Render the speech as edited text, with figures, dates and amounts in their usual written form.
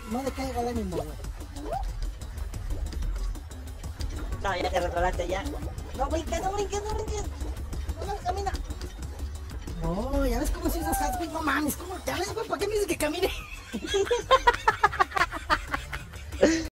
no le caiga el ánimo, güey. No, ya te resbalaste ya. No brinques, no brinques, no brinques. No, camina. No, ya ves cómo se usa Hatsby, no mames, ¿cómo te hablas, güey? ¿Para qué me dices que camine?